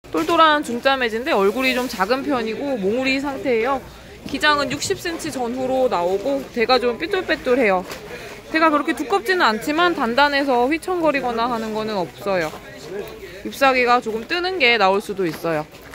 똘똘한 중짜매지인데 얼굴이 좀 작은 편이고 몽우리 상태예요. 기장은 60cm 전후로 나오고 대가 좀 삐뚤빼뚤해요. 대가 그렇게 두껍지는 않지만 단단해서 휘청거리거나 하는 거는 없어요. 잎사귀가 조금 뜨는 게 나올 수도 있어요.